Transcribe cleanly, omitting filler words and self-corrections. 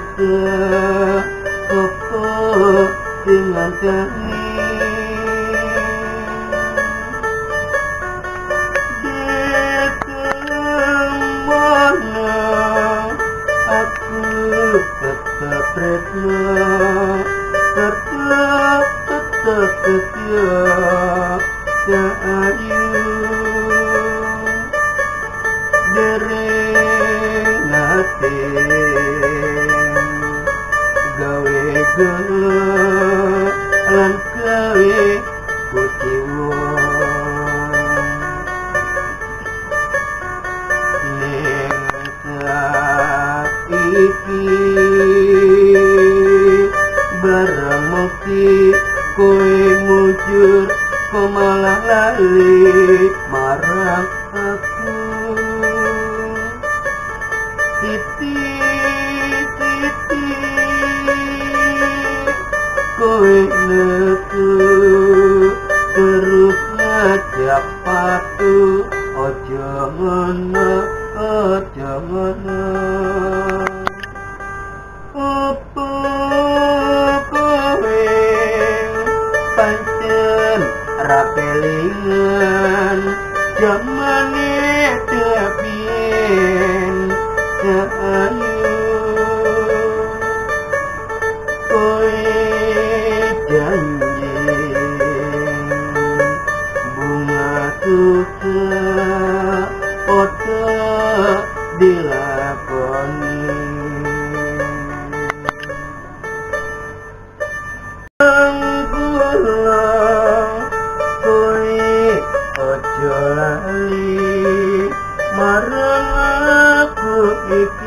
koko dengan kami aku tetap retno tetap setia Cahayu dereng hati gawe lan gawe kuciwo iki barang mesti kowe mujur kok malah lali marang aku titi kowe neku terus ngajak patu ojo ngono opo kowe pancen rapelingan jamane dapien Cahayu kowe janji bunga susah oto dilakoni angkula kowe ojo lali marang aku